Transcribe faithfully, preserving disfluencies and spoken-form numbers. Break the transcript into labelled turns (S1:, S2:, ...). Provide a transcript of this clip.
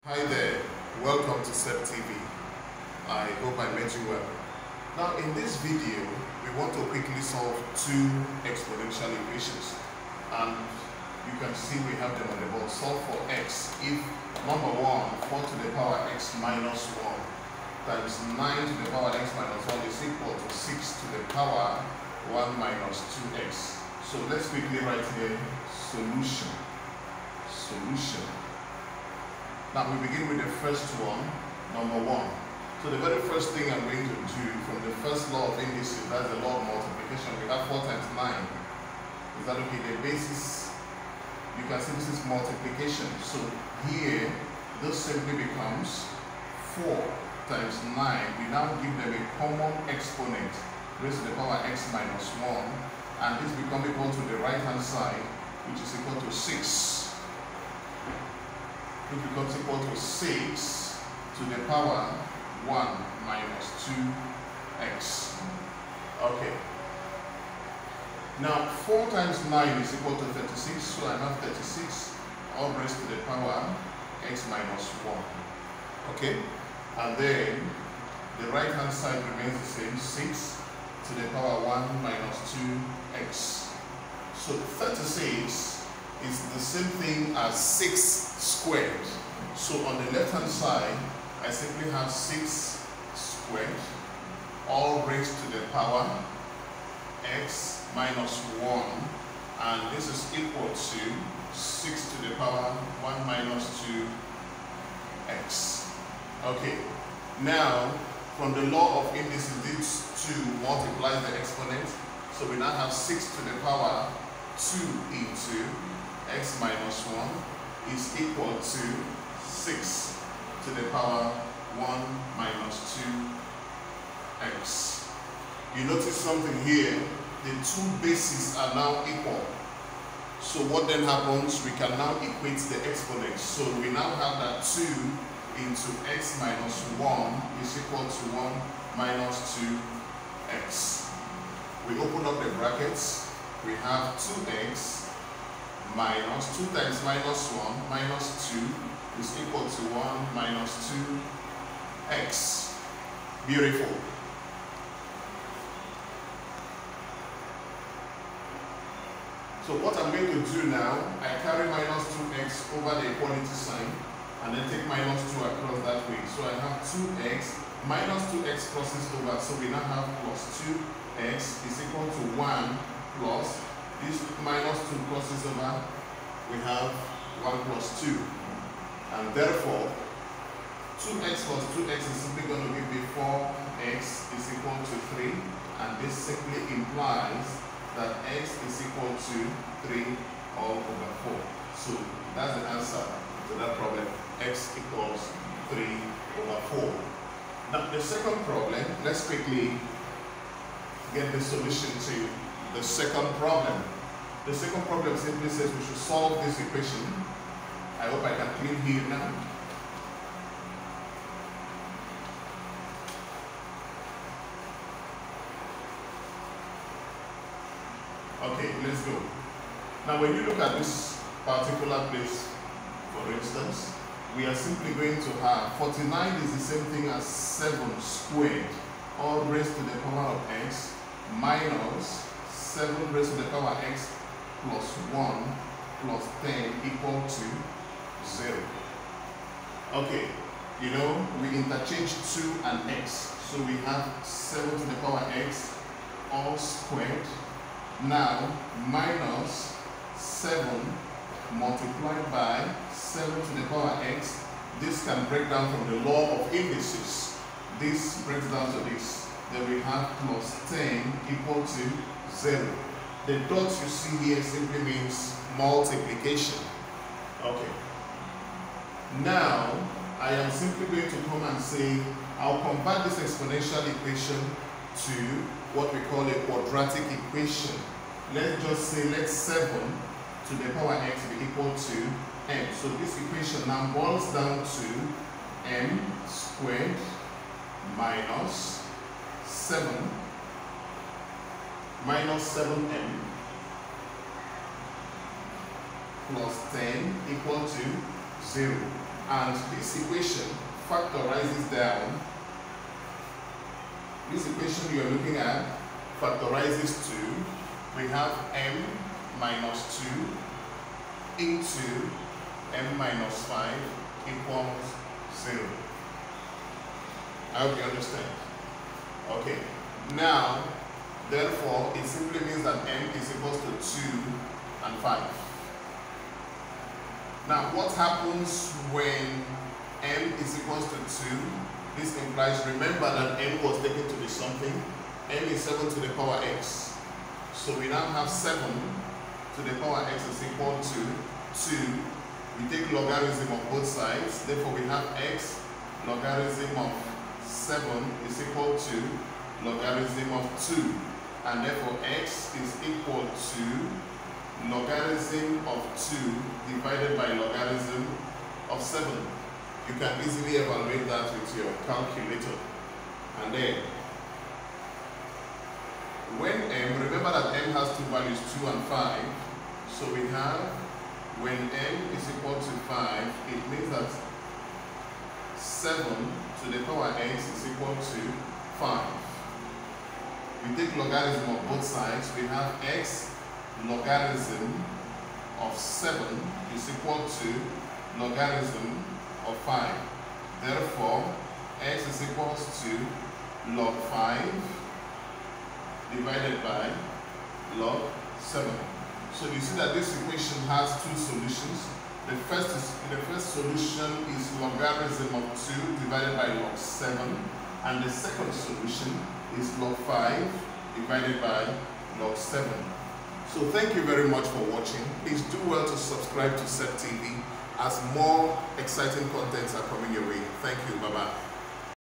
S1: Hi there, welcome to S E P T V. I hope I met you well. Now in this video, we want to quickly solve two exponential equations. And you can see we have them on the board. Solve for x if number one, four to the power x minus one times nine to the power x minus one is equal to six to the power one minus two x. So let's quickly write here solution. Solution. Now we begin with the first one, number one. So the very first thing I'm going to do from the first law of indices, that's the law of multiplication. We have four times nine. Is that okay? The basis, you can see this is multiplication. So here, this simply becomes four times nine. We now give them a common exponent, raised to the power x minus one. And this becomes equal to the right hand side, which is equal to six. It becomes equal to six to the power one minus two x. Okay. Now four times nine is equal to thirty-six, so I have thirty-six all raised to the power x minus one. Okay? And then the right hand side remains the same, six to the power one minus two x. So thirty-six is the same thing as six squared. So on the left hand side, I simply have six squared, all raised to the power x minus one, and this is equal to six to the power one minus two x. Okay, now from the law of indices, these two multiply the exponent, so we now have six to the power two into x minus one is equal to six to the power one minus two x. You notice something here, the two bases are now equal. So what then happens, we can now equate the exponents. So we now have that two into x minus one is equal to one minus two x. We open up the brackets, we have two x minus two times minus one minus two is equal to one minus two x. Beautiful. So what I'm going to do now, I carry minus two x over the equality sign and then take minus two across that way. So I have two x minus two x crosses over, so we now have plus two x is equal to one plus this minus two crosses over, we have one plus two. And therefore, two x plus two x is simply going to give me four x is equal to three. And this simply implies that x is equal to three all over four. So that's the answer to that problem. X equals three over four. Now the second problem, let's quickly get the solution to the second problem. The second problem simply says we should solve this equation. I hope I can clean here now. Okay, let's go. Now when you look at this particular place, for instance, we are simply going to have forty-nine is the same thing as seven squared, all raised to the power of x minus seven raised to the power x plus one plus ten equal to zero. Okay, you know, we interchange two and x. So we have seven to the power x all squared. Now, minus seven multiplied by seven to the power x. This can break down from the law of indices. This breaks down to this. Then we have plus ten equal to zero. The dot you see here simply means multiplication. Okay. Now, I am simply going to come and say, I'll convert this exponential equation to what we call a quadratic equation. Let's just say, let seven to the power x be equal to m. So this equation now boils down to m squared minus seven minus seven m plus ten equal to zero. And this equation factorizes down. This equation you're looking at factorizes to, we have m minus two into m minus five equals zero. I hope you understand. Okay, now, therefore, it simply means that m is equal to two and five. Now, what happens when m is equal to two? This implies, remember that m was taken to be something. M is seven to the power x. So we now have seven to the power x is equal to two. We take logarithm of both sides. Therefore, we have x logarithm of seven is equal to logarithm of two. And therefore, x is equal to logarithm of two divided by logarithm of seven. You can easily evaluate that with your calculator. And then, when m, remember that m has two values, two and five. So we have, when m is equal to five, it means that seven to the power x is equal to five. We take logarithm of both sides. We have x logarithm of seven is equal to logarithm of five. Therefore, x is equal to log five divided by log seven. So you see that this equation has two solutions. The first is the first solution is logarithm of two divided by log seven, and the second solution is log five divided by log seven. So thank you very much for watching. Please do well to subscribe to C E P T V as more exciting contents are coming your way. Thank you. Bye bye.